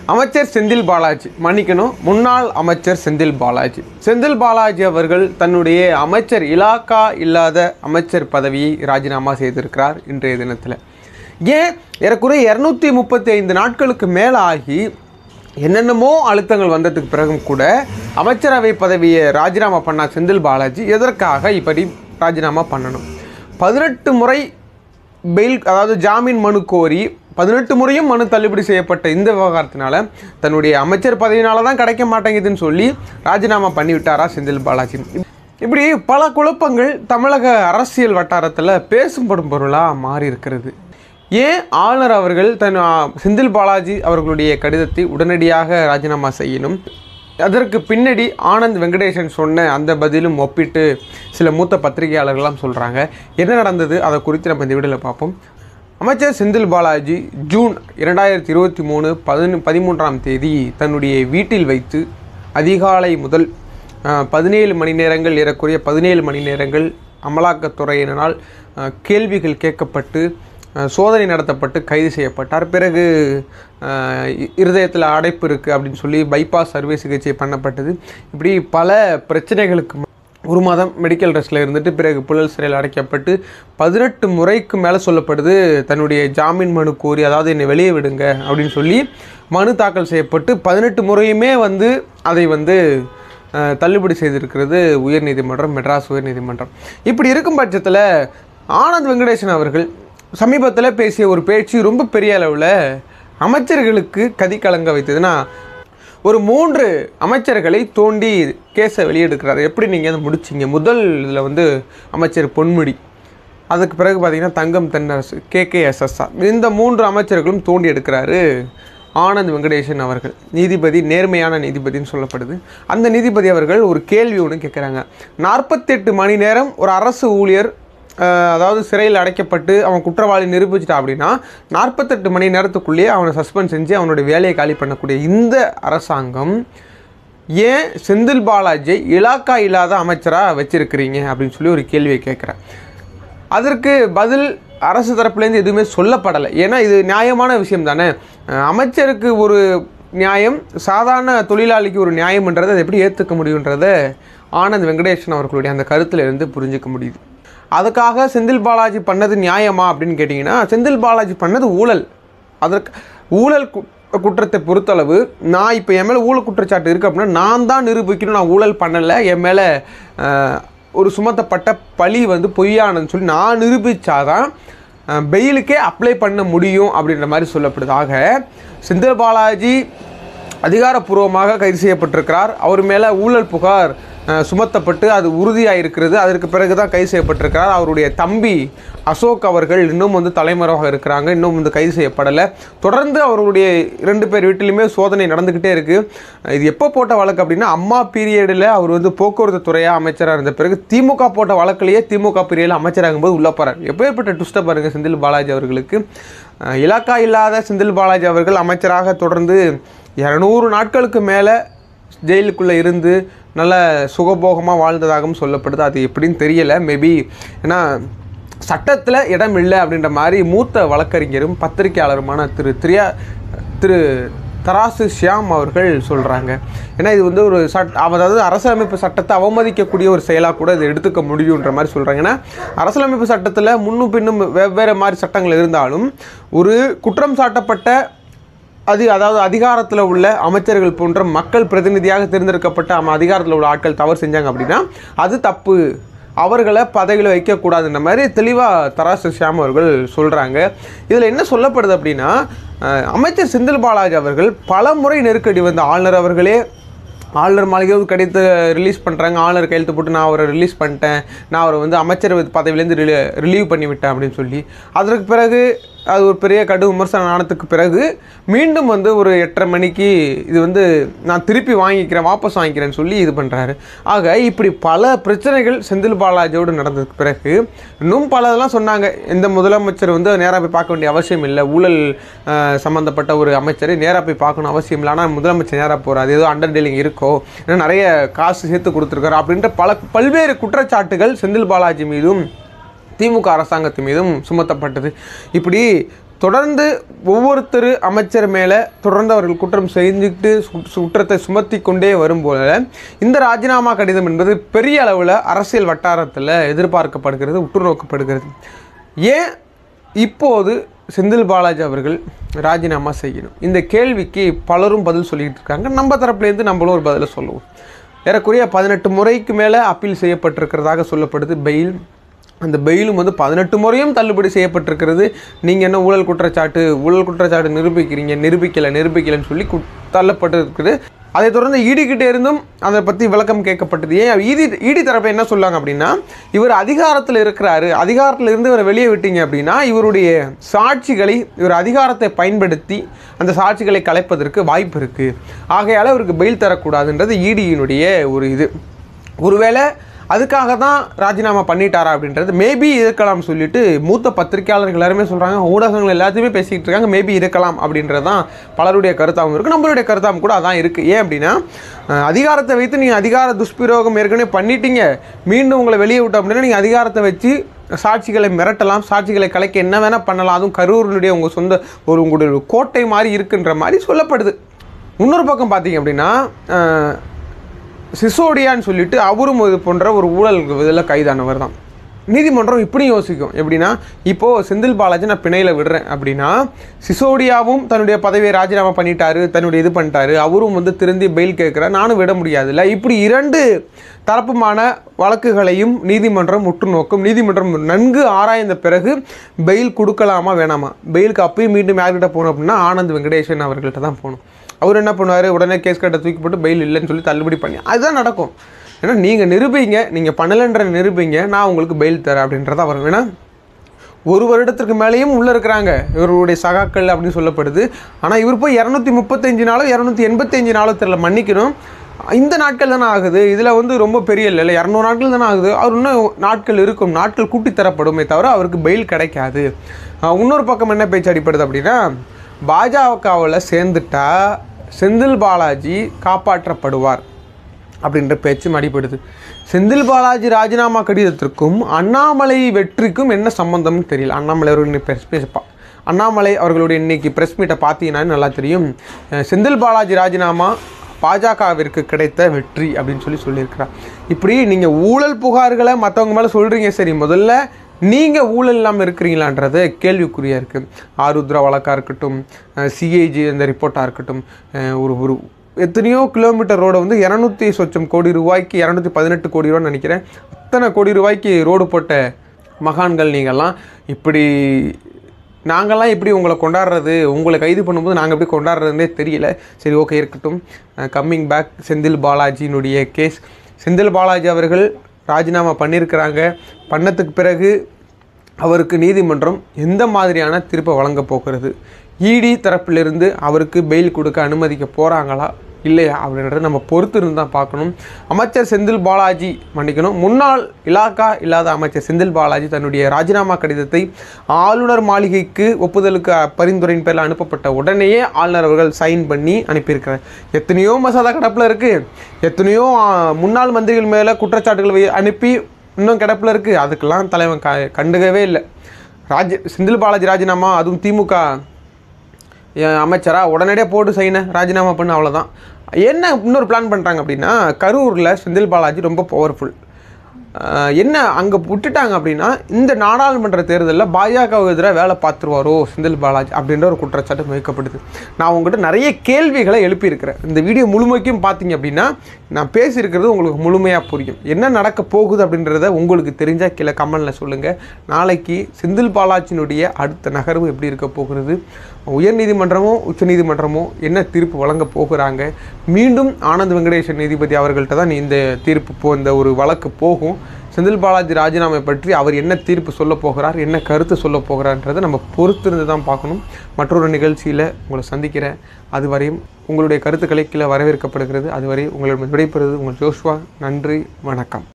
அமைச்சர் செந்தில் பாலாஜி, மன்னிக்கணும், முன்னாள் அமைச்சர் செந்தில் பாலாஜி. செந்தில் பாலாஜி அவர்கள் தன்னுடைய அமைச்சர் இலாக்கா இல்லாத அமைச்சர் பதவியை ராஜினாமா செய்திருக்கிறார் இன்றைய தினத்தில். ஏன் ஏறக்குறைய 235 நாட்களுக்கு மேலே ஆகி என்னென்னமோ அழுத்தங்கள் வந்ததுக்கு பிறகும் கூட அமைச்சரவை பதவியை ராஜினாமா பண்ண செந்தில் பாலாஜி எதற்காக இப்படி ராஜினாமா பண்ணணும்? 18 முறை பெயில், அதாவது ஜாமீன் மனு கோரி 18 முறையும் மனு தள்ளுபடி செய்யப்பட்ட இந்த விவகாரத்தினால தன்னுடைய அமைச்சர் பதவியினால தான் கிடைக்க மாட்டேங்குதுன்னு சொல்லி ராஜினாமா பண்ணிவிட்டாரா செந்தில் பாலாஜி? இப்படி பல குழப்பங்கள் தமிழக அரசியல் வட்டாரத்தில் பேசும்படும் பொருளாக மாறி இருக்கிறது. ஏன் ஆளுநர் அவர்கள் செந்தில் பாலாஜி அவர்களுடைய கடிதத்தை உடனடியாக ராஜினாமா செய்யணும்? அதற்கு பின்னாடி ஆனந்த் வெங்கடேசன் சொன்ன அந்த பதிலும் ஒப்பிட்டு சில மூத்த பத்திரிகையாளர்கள்லாம் சொல்கிறாங்க. என்ன நடந்தது அதை குறித்து நம்ம இந்த வீடியோவில் பார்ப்போம். அமைச்சர் செந்தில் பாலாஜி ஜூன் 2023 13ஆம் தேதி தன்னுடைய வீட்டில் வைத்து அதிகாலை முதல் 17 மணி நேரங்கள், ஏறக்குறைய 17 மணி நேரங்கள் அமலாக்கத்துறையினால் கேள்விகள் கேட்கப்பட்டு சோதனை நடத்தப்பட்டு கைது செய்யப்பட்டார். பிறகு இருதயத்தில் அடைப்பு இருக்குது அப்படின்னு சொல்லி பைபாஸ் அறுவை சிகிச்சை பண்ணப்பட்டது. இப்படி பல பிரச்சனைகளுக்கு ஒரு மாதம் மெடிக்கல் ரெஸ்ட்டில் இருந்துட்டு பிறகு புழல் சிறையில் அடைக்கப்பட்டு 18 முறைக்கு மேலே சொல்லப்படுது தன்னுடைய ஜாமீன் மனு கோரி, அதாவது என்னை வெளியே விடுங்க அப்படின்னு சொல்லி மனு தாக்கல் செய்யப்பட்டு 18 முறையுமே அதை தள்ளுபடி செய்திருக்கிறது உயர்நீதிமன்றம், மெட்ராஸ் உயர்நீதிமன்றம். இப்படி இருக்கும் பட்சத்தில் ஆனந்த் வெங்கடேசன் அவர்கள் சமீபத்தில் பேசிய ஒரு பேச்சு ரொம்ப பெரிய அளவில் அமைச்சர்களுக்கு கதி கலங்க வைத்ததுன்னா, ஒரு 3 அமைச்சர்களை தோண்டி கேஸை வெளியெடுக்கிறார். எப்படி நீங்கள் அதை முடிச்சிங்க? முதல் இதில் அமைச்சர் பொன்முடி, அதுக்கு பிறகு பார்த்திங்கன்னா தங்கம் தென்னரசு, KKSSR, இந்த 3 அமைச்சர்களும் தோண்டி எடுக்கிறாரு ஆனந்த் வெங்கடேசன் அவர்கள். நீதிபதி நேர்மையான நீதிபதினு சொல்லப்படுது. அந்த நீதிபதி அவர்கள் ஒரு கேள்வி ஒன்று கேட்குறாங்க. 48 மணி நேரம் ஒரு அரசு ஊழியர், அதாவது சிறையில் அடைக்கப்பட்டு அவன் குற்றவாளி நிரூபிச்சிட்டா அப்படின்னா 48 மணி நேரத்துக்குள்ளேயே அவனை சஸ்பெண்ட் செஞ்சு அவனுடைய வேலையை காலி பண்ணக்கூடிய இந்த அரசாங்கம் ஏன் செந்தில் பாலாஜியை இலாக்கா இல்லாத அமைச்சராக வச்சிருக்கிறீங்க அப்படின்னு சொல்லி ஒரு கேள்வியை கேட்குறேன். அதற்கு பதில் அரசு தரப்புலேருந்து எதுவுமே சொல்லப்படலை. ஏன்னா இது நியாயமான விஷயம் தானே. அமைச்சருக்கு ஒரு நியாயம், சாதாரண தொழிலாளிக்கு ஒரு நியாயம்ன்றதை அதை எப்படி ஏற்றுக்க முடியுன்றதை ஆனந்த் வெங்கடேசன் அவர்களுடைய அந்த கருத்துலேருந்து புரிஞ்சிக்க முடியுது. அதுக்காக செந்தில் பாலாஜி பண்ணது நியாயமா அப்படின்னு கேட்டிங்கன்னா, செந்தில் பாலாஜி பண்ணது ஊழல். அதற்கு ஊழல் குற்றத்தை பொறுத்தளவு நான் இப்போ என் மேலே ஊழல் குற்றச்சாட்டு இருக்குது அப்படின்னா நான் தான் நிரூபிக்கணும் நான் ஊழல் பண்ணலை, என் மேலே ஒரு சுமத்தப்பட்ட பழி பொய்யானன்னு சொல்லி நான் நிரூபித்தாதான் பெயிலுக்கே அப்ளை பண்ண முடியும் அப்படின்ற மாதிரி சொல்லப்படுது. ஆக செந்தில் பாலாஜி அதிகாரப்பூர்வமாக கைது செய்யப்பட்டிருக்கிறார். அவர் மேலே ஊழல் புகார் சுமத்தப்பட்டு அது உறுதியாக இருக்கிறது. அதற்கு பிறகு தான் கைது செய்யப்பட்டிருக்கிறார். அவருடைய தம்பி அசோக் அவர்கள் இன்னும் தலைமறைவாக இருக்கிறாங்க, இன்னும் கைது செய்யப்படலை. தொடர்ந்து அவருடைய 2 பேர் வீட்டிலுமே சோதனை நடந்துக்கிட்டே இருக்குது. இது எப்போ போட்ட வழக்கு அப்படின்னா, அம்மா பீரியடில் அவர் போக்குவரத்து துறையாக அமைச்சராக இருந்த பிறகு திமுக போட்ட வழக்கிலேயே திமுக பீரியடில் அமைச்சராகும்போது உள்ளே போகிறார். எப்பேற்பட்ட ட்விஸ்ட்டை பாருங்கள் செந்தில் பாலாஜி அவர்களுக்கு. இலாக்கா இல்லாத செந்தில் பாலாஜி அவர்கள் அமைச்சராக தொடர்ந்து 200 நாட்களுக்கு மேலே ஜெயிலுக்குள்ளே இருந்து நல்ல சுகபோகமாக வாழ்ந்ததாகவும் சொல்லப்படுது. அது எப்படின்னு தெரியலை. மேபி ஏன்னா சட்டத்தில் இடம் இல்லை அப்படின்ற மாதிரி மூத்த வழக்கறிஞரும் பத்திரிகையாளருமான திரு தராசு ஷியாம் அவர்கள் சொல்கிறாங்க. ஏன்னா இது ஒரு அதாவது அரசியலமைப்பு சட்டத்தை அவமதிக்கக்கூடிய ஒரு செயலாக கூட இதை எடுத்துக்க முடியுன்ற மாதிரி சொல்கிறாங்க. ஏன்னா அரசியலமைப்பு சட்டத்தில் முன்னும் பின்னும் வெவ்வேறு மாதிரி சட்டங்கள் இருந்தாலும் ஒரு குற்றம் சாட்டப்பட்ட அதாவது அதிகாரத்தில் உள்ள அமைச்சர்கள் போன்ற மக்கள் பிரதிநிதியாக தேர்ந்தெடுக்கப்பட்ட அதிகாரத்தில் உள்ள ஆட்கள் தவறு செஞ்சாங்க அப்படின்னா அது தப்பு, அவர்களை பதவியில் வைக்கக்கூடாதுன்ற மாதிரி தெளிவாக தராசு ஷியாம் அவர்கள் சொல்கிறாங்க. இதில் என்ன சொல்லப்படுது அப்படின்னா, அமைச்சர் செந்தில் பாலாஜி அவர்கள் பல முறை நெருக்கடி ஆளுநர் அவர்களே ஆளுநர் மாளிகை கடிதத்தை ரிலீஸ் பண்ணுறாங்க. ஆளுநர் கையெழுத்து போட்டு நான் அவரை ரிலீஸ் பண்ணிட்டேன், நான் அவரை அமைச்சர் பதவியிலேருந்து ரிலீவ் பண்ணிவிட்டேன் அப்படின்னு சொல்லி, அதற்கு பிறகு அது ஒரு பெரிய கடும் விமர்சனம் ஆனதுக்கு பிறகு மீண்டும் ஒரு 8:30 மணிக்கு இது நான் திருப்பி வாபஸ் வாங்கிக்கிறேன்னு சொல்லி இது பண்ணுறாரு. ஆக இப்படி பல பிரச்சனைகள் செந்தில் பாலாஜியோடு நடந்ததுக்கு பிறகு இன்னும் பல இதெல்லாம் சொன்னாங்க. இந்த முதலமைச்சர் நேராக போய் பார்க்க வேண்டிய அவசியம் இல்லை, ஊழல் சம்மந்தப்பட்ட ஒரு அமைச்சரை நேராக போய் பார்க்கணும் அவசியம் இல்லை, ஆனால் முதலமைச்சர் நேராக போகிறார், ஏதோ அண்டர் டீலிங் இருக்கோ, ஏன்னா நிறைய காசு சேர்த்து கொடுத்துருக்காரு அப்படின்ற பல்வேறு குற்றச்சாட்டுகள் செந்தில் பாலாஜி மீதும் திமுக அரசாங்கத்தின் மீதும் சுமத்தப்பட்டது. இப்படி தொடர்ந்து ஒவ்வொருத்தர் அமைச்சர் மேலே தொடர்ந்து அவர்கள் குற்றம் செஞ்சுக்கிட்டு குற்றத்தை சுமத்தி கொண்டே வரும்போது இந்த ராஜினாமா கடிதம் என்பது பெரிய அளவில் அரசியல் வட்டாரத்தில் எதிர்பார்க்கப்படுகிறது, உற்று நோக்கப்படுகிறது. ஏன் இப்போது செந்தில் பாலாஜி அவர்கள் ராஜினாமா செய்யணும்? இந்த கேள்விக்கு பலரும் பதில் சொல்லிகிட்டு இருக்காங்க. நம்ம தரப்புலேருந்து நம்மளும் ஒரு பதிலை சொல்லுவோம். ஏறக்குறைய 18 முறைக்கு மேலே அப்பீல் செய்யப்பட்டிருக்கிறதாக சொல்லப்படுது பெயில். அந்த பெயிலும் வந்து 18 முறையும் தள்ளுபடி செய்யப்பட்டிருக்கிறது. நீங்கள் என்ன ஊழல் குற்றச்சாட்டு நிரூபிக்கலைன்னு சொல்லி தள்ளப்பட்டிருக்குது. அதை தொடர்ந்து ஈடிக்கிட்டே இருந்தும் அதை பற்றி விளக்கம் கேட்கப்பட்டது. ஏன் ஈடி தரப்பை என்ன சொல்லாங்க அப்படின்னா, இவர் அதிகாரத்தில் இருக்கிறாரு, அதிகாரத்தில் இருந்து இவரை வெளியே விட்டீங்க அப்படின்னா இவருடைய சாட்சிகளை, இவர் அதிகாரத்தை பயன்படுத்தி அந்த சாட்சிகளை கலைப்பதற்கு வாய்ப்பு இருக்குது, ஆகையால் இவருக்கு பெயில் தரக்கூடாதுன்றது ஈடியினுடைய ஒரு இது. ஒருவேளை அதுக்காக தான் ராஜினாமா பண்ணிட்டாரா அப்படின்றது மேபி இருக்கலாம் சொல்லிட்டு மூத்த பத்திரிகையாளர்கள் எல்லாருமே சொல்கிறாங்க, ஊடகங்கள் எல்லாத்தையுமே பேசிக்கிட்டு இருக்காங்க. மேபி இருக்கலாம் அப்படின்றது தான் பலருடைய கருத்தாகவும் இருக்குது, நம்மளுடைய கருத்தாகவும் கூட அதான் இருக்குது. ஏன் அப்படின்னா, அதிகாரத்தை வைத்து நீங்கள் அதிகார துஷ்பிரயோகம் ஏற்கனவே பண்ணிட்டீங்க, மீண்டும் உங்களை வெளியே விட்டோம் அப்படின்னா நீங்கள் அதிகாரத்தை வச்சு சாட்சிகளை மிரட்டலாம், சாட்சிகளை கலைக்க என்ன வேணால் பண்ணலாம். அதுவும் கரூரினுடைய உங்கள் சொந்த உங்களுடைய கோட்டை மாதிரி இருக்குன்ற மாதிரி சொல்லப்படுது. இன்னொரு பக்கம் பார்த்தீங்க அப்படின்னா, சிசோடியான்னு சொல்லிட்டு அவரும் இது போன்ற ஒரு ஊழல் இதில் கைதானவர் தான். நீதிமன்றம் இப்படி யோசிக்கும் எப்படின்னா, இப்போது செந்தில் பாலாஜி நான் பிணையில் விடுறேன் அப்படின்னா சிசோடியாவும் தன்னுடைய பதவியை ராஜினாமா பண்ணிட்டாரு, தன்னுடைய இது பண்ணிட்டாரு, அவரும் வந்து திருந்தி பெயில் கேட்குறாரு, நானும் விட முடியாதுல்ல. இப்படி 2 தரப்புமான வழக்குகளையும் நீதிமன்றம் உற்று நோக்கும். நீதிமன்றம் நன்கு ஆராய்ந்த பிறகு பெயில் கொடுக்கலாமா வேணாமா. பெயிலுக்கு அப்பயும் மீண்டும் யார்கிட்ட போகணும் அப்படின்னா ஆனந்த் வெங்கடேசன் அவர்கள்ட்ட தான் போகணும். அவர் என்ன பண்ணுவார், உடனே கேஸ் கட்டை தூக்கி போட்டு பெயில் இல்லைன்னு சொல்லி தள்ளுபடி பண்ணி அதுதான் நடக்கும். ஏன்னா நீங்கள் நிரூபிங்க, நீங்கள் பண்ணலைன்ற நிரூபிங்க, நான் உங்களுக்கு பெயில் தரேன் அப்படின்றத அவர் வேணா 1 வருடத்திற்கு மேலேயும் உள்ளே இருக்கிறாங்க இவருடைய சகாக்கள் அப்படின்னு சொல்லப்படுது. ஆனால் இவர் போய் 235 நாளோ 285 நாளோ தெரியல, மன்னிக்கணும், இந்த நாட்கள் தானே ஆகுது. இதில் வந்து ரொம்ப பெரிய இல்லை, 200 நாட்கள் தானே ஆகுது. அவர் இன்னும் நாட்கள் இருக்கும், நாட்கள் கூட்டி தரப்படுமே தவிர அவருக்கு பெயில் கிடைக்காது. இன்னொரு பக்கம் என்ன பேச்சு அடிப்படுது அப்படின்னா, பாஜகவில் சேர்ந்துட்டா செந்தில் பாலாஜி காப்பாற்றப்படுவார் அப்படின்ற பேச்சும் அடிப்படுது. செந்தில் பாலாஜி ராஜினாமா கடிதத்திற்கும் அண்ணாமலை வெற்றிக்கும் என்ன சம்பந்தம்னு தெரியல. அண்ணாமலை அவர்கள் அண்ணாமலை அவர்களுடைய இன்றைக்கி ப்ரெஸ் மீட்டை பார்த்தீங்கன்னா நல்லா தெரியும். செந்தில் பாலாஜி ராஜினாமா பாஜகவிற்கு கிடைத்த வெற்றி அப்படின்னு சொல்லியிருக்கிறார். இப்படி நீங்கள் ஊழல் புகார்களை மற்றவங்க மேலே சொல்கிறீங்க, சரி, முதல்ல நீங்கள் ஊழல் இல்லாமல் இருக்கிறீங்களான்றது கேள்விக்குறியாக இருக்குது. ஆருத்ரா வழக்காக இருக்கட்டும், சிஏஜி அந்த ரிப்போர்ட்டாக இருக்கட்டும், ஒரு எத்தனையோ கிலோமீட்டர் ரோடை வந்து 200 சொச்சம் கோடி ரூபாய்க்கு 218 கோடி ரூபான்னு நினைக்கிறேன், அத்தனை கோடி ரூபாய்க்கு ரோடு போட்ட மகான்கள் நீங்கள்லாம். இப்படி நாங்கள்லாம் எப்படி உங்களை கொண்டாடுறது, உங்களை கைது பண்ணும்போது நாங்கள் எப்படி கொண்டாடுறதுனே தெரியல. சரி, ஓகே, இருக்கட்டும். கம்மிங் பேக் செந்தில் பாலாஜியினுடைய கேஸ். செந்தில் பாலாஜி அவர்கள் ராஜினாமா பண்ணியிருக்கிறாங்க. பண்ணதுக்கு பிறகு அவருக்கு நீதிமன்றம் எந்த மாதிரியான தீர்ப்பை வழங்க போகிறது, இடி தரப்பிலிருந்து அவருக்கு பெயில் கொடுக்க அனுமதிக்க போகிறாங்களா இல்லையா அப்படின்றத நம்ம பொறுத்து இருந்து தான் பார்க்கணும். அமைச்சர் செந்தில் பாலாஜி முன்னாள் இலாக்கா இல்லாத அமைச்சர் செந்தில் பாலாஜி தன்னுடைய ராஜினாமா கடிதத்தை ஆளுநர் மாளிகைக்கு ஒப்புதலுக்கு பரிந்துரையின் பேரில் அனுப்பப்பட்ட உடனேயே ஆளுநர் அவர்கள் சைன் பண்ணி அனுப்பியிருக்கிறார். எத்தனையோ மசோதா கிடப்பில் இருக்குது, எத்தனையோ முன்னாள் மந்திரிகள் மேலே குற்றச்சாட்டுகள் அனுப்பி இன்னும் கிடப்பில் இருக்குது. அதுக்கெல்லாம் தலைவன் கண்டுக்கவே இல்லை. செந்தில் பாலாஜி ராஜினாமா, அதுவும் திமுக அமைச்சராக உடனடியாக போட்டு சைனை ராஜினாமா பண்ண, அவ்வளோதான். என்ன இன்னொரு பிளான் பண்ணுறாங்க அப்படின்னா, கரூரில் செந்தில் பாலாஜி ரொம்ப பவர்ஃபுல். என்ன அங்கே விட்டுட்டாங்க அப்படின்னா, இந்த நாடாளுமன்ற தேர்தலில் பாஜகவுக்கு எதிராக வேலை பார்த்துருவாரோ செந்தில் பாலாஜி அப்படின்ற ஒரு குற்றச்சாட்டு வைக்கப்படுது. நான் உங்கள்கிட்ட நிறைய கேள்விகளை எழுப்பியிருக்கிறேன். இந்த வீடியோ முழுமைக்கும் பார்த்தீங்க அப்படின்னா நான் பேசியிருக்கிறது உங்களுக்கு முழுமையாக புரியும். என்ன நடக்க போகுது அப்படின்றத உங்களுக்கு தெரிஞ்சால் கீழே கமெண்டில் சொல்லுங்கள். நாளைக்கு செந்தில் பாலாஜியினுடைய அடுத்த நகர்வு எப்படி இருக்க போகிறது, உயர்நீதிமன்றமோ உச்சநீதிமன்றமோ என்ன தீர்ப்பு வழங்க போகிறாங்க, மீண்டும் ஆனந்த் வெங்கடேசன் நீதிபதி அவர்கள்ட்ட தான் இந்த தீர்ப்பு இந்த ஒரு வழக்கு போகும். செந்தில் பாலாஜி ராஜினாமை பற்றி அவர் என்ன தீர்ப்பு சொல்ல போகிறார், என்ன கருத்து சொல்ல போகிறார்ன்றதை நம்ம பொறுத்திருந்து தான் பார்க்கணும். மற்றொரு நிகழ்ச்சியில் உங்களை சந்திக்கிறேன். அதுவரையும் உங்களுடைய கருத்துக்களை கீழே வரவேற்கப்படுகிறது. அதுவரை உங்களிடம் விடைபெறுவது உங்கள் ஜோஷ்வா. நன்றி, வணக்கம்.